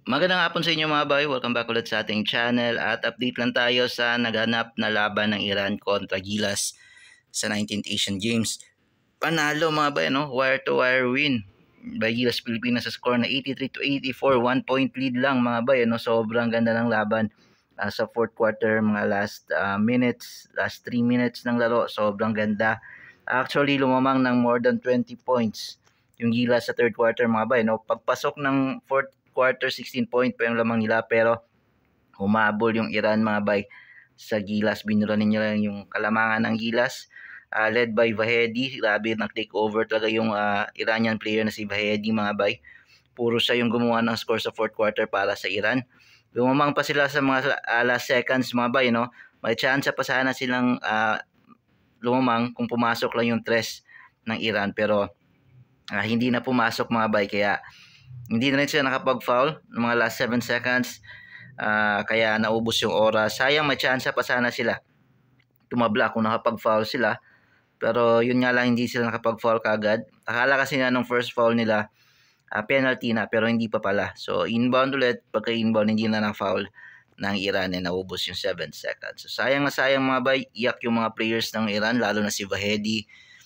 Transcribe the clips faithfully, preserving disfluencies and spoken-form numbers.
Magandang hapon sa inyo mga bay, welcome back ulit sa ating channel at update lang tayo sa naghanap na laban ng Iran kontra Gilas sa nineteenth Asian Games. Panalo mga bay, no? Wire to wire win by Gilas Pilipinas sa score na eighty-three to eighty-four, one point lead lang mga bay, no? Sobrang ganda ng laban uh, sa fourth quarter, mga last uh, minutes, last three minutes ng laro, sobrang ganda. Actually lumamang ng more than twenty points yung Gilas sa third quarter mga bay, no? Pagpasok ng fourth quarter, sixteen point pa yung lamang nila, pero humabol yung Iran mga bay sa Gilas. Binuranin nila yung kalamangan ng Gilas, uh, led by Vahedi. Grabe, nag-take over talaga yung uh, Iranian player na si Vahedi mga bay. Puro siya yung gumawa ng score sa fourth quarter para sa Iran. Lumamang pa sila sa mga uh, last seconds mga bay, no? May chance pa sana silang uh, lumamang kung pumasok lang yung tres ng Iran, pero uh, hindi na pumasok mga bay, kaya hindi na rin sila nakapag-foul ng mga last seven seconds. Uh, kaya naubos yung oras. Sayang, may chance pa sana sila tumabla kung nakapag-foul sila. Pero yun nga lang, hindi sila nakapag-foul kagad. Akala kasi na nung first foul nila, uh, penalty na, pero hindi pa pala. So inbound ulit, pagka-inbound hindi na na-foul ng Iran na naubos yung seven seconds. So sayang na sayang mga bay, iyak yung mga players ng Iran, lalo na si Vahedi,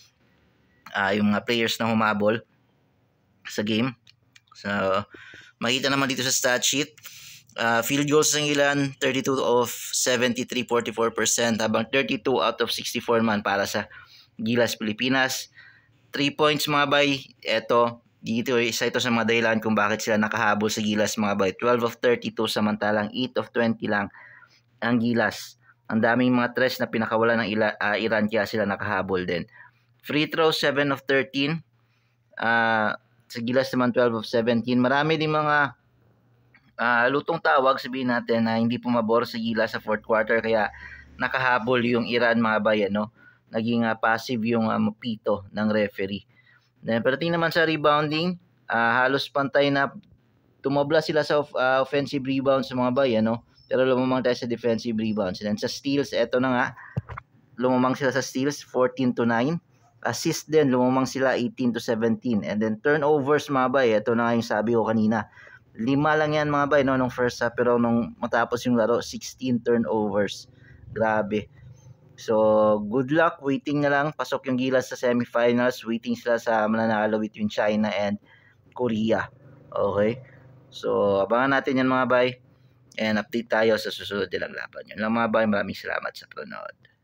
uh, yung mga players na humabol sa game. So, makita naman dito sa stat sheet, uh, field goals ng Iran, thirty-two of seventy-three, forty-four percent, habang thirty-two out of sixty-four man para sa Gilas Pilipinas. three points mga bay, eto, dito isa ito sa mga dahilan kung bakit sila nakahabol sa Gilas mga bay. twelve of thirty-two, samantalang eight of twenty lang ang Gilas. Ang daming mga tres na pinakawala ng ila, uh, Iran, kaya sila nakahabol din. Free throw, seven of thirteen, uh, sa Gilas naman twelve of seventeen. Marami din mga uh, lutong tawag, sabihin natin, na hindi pumabor sa Gilas sa fourth quarter, kaya nakahabol yung Iran mga bayan, no? Naging uh, passive yung uh, mapito ng referee. Then pagdating naman sa rebounding, uh, halos pantay na tumabla sila sa uh, offensive rebounds sa mga bayan, no? Pero lumamang tayo sa defensive rebounds. And then sa steals, eto na nga, lumamang sila sa steals, fourteen to nine. Assist din, lumamang sila eighteen to seventeen. And then turnovers mga bay, ito na nga yung sabi ko kanina. Lima lang yan mga bay, no, nung first half, pero nung matapos yung laro, sixteen turnovers. Grabe. So, good luck. Waiting na lang. Pasok yung Gilas sa semifinals. Waiting sila sa mananalo between China and Korea. Okay? So, abangan natin yan mga bay. And update tayo sa susunod nilang laban. Yun lang mga bay. Maraming salamat sa panonood.